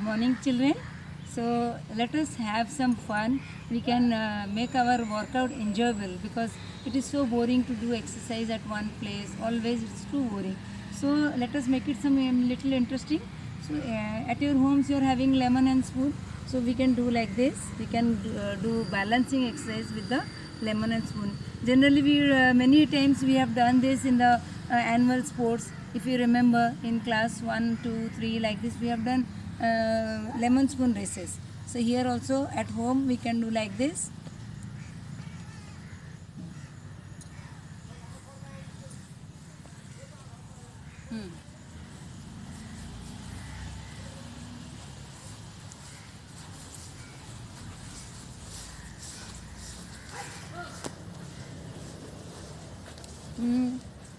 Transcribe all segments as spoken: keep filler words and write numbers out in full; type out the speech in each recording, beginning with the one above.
morning, children. So let us have some fun. We can uh, make our workout enjoyable because it is so boring to do exercise at one place. Always it's too boring. So let us make it some um, little interesting. So uh, at your homes you are having lemon and spoon. So we can do like this. We can uh, do balancing exercise with the lemon and spoon. Generally, we uh, many times we have done this in the uh, annual sports. If you remember, in class one, two, three, like this, we have done uh, lemon spoon races. So here also at home we can do like this. Hmm. Hmm.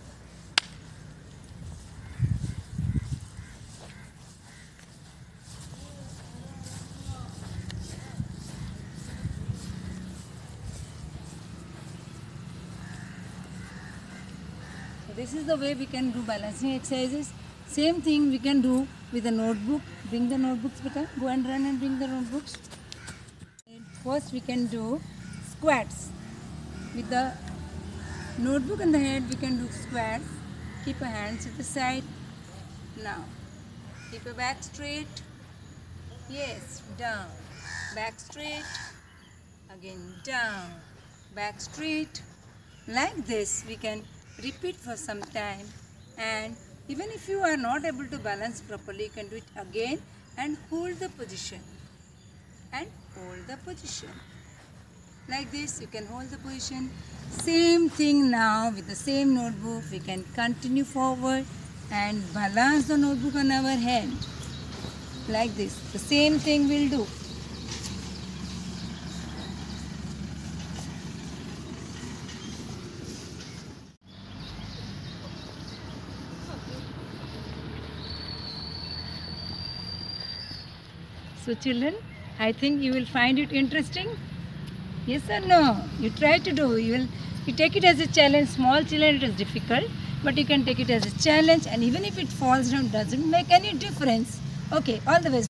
So this is the way we can do balancing exercises. Same thing we can do with a notebook. Bring the notebooks, beta. Go and run and bring the notebooks. First we can do squats. With the notebook on the head we can do squats. Keep your hands at the side. Now keep your back straight. Yes, down. Back straight. Again down. Back straight. Like this we can repeat for some time, and even if you are not able to balance properly, you can do it again and hold the position and hold the position. Like this you can hold the position. Same thing now with the same notebook. We can continue forward and balance the notebook on our hand. Like this. The same thing we'll do. So children, I think you will find it interesting. Yes or no? You try to do. You will. You take it as a challenge. Small children, it is difficult, but you can take it as a challenge. And even if it falls down, doesn't make any difference. Okay. All the best.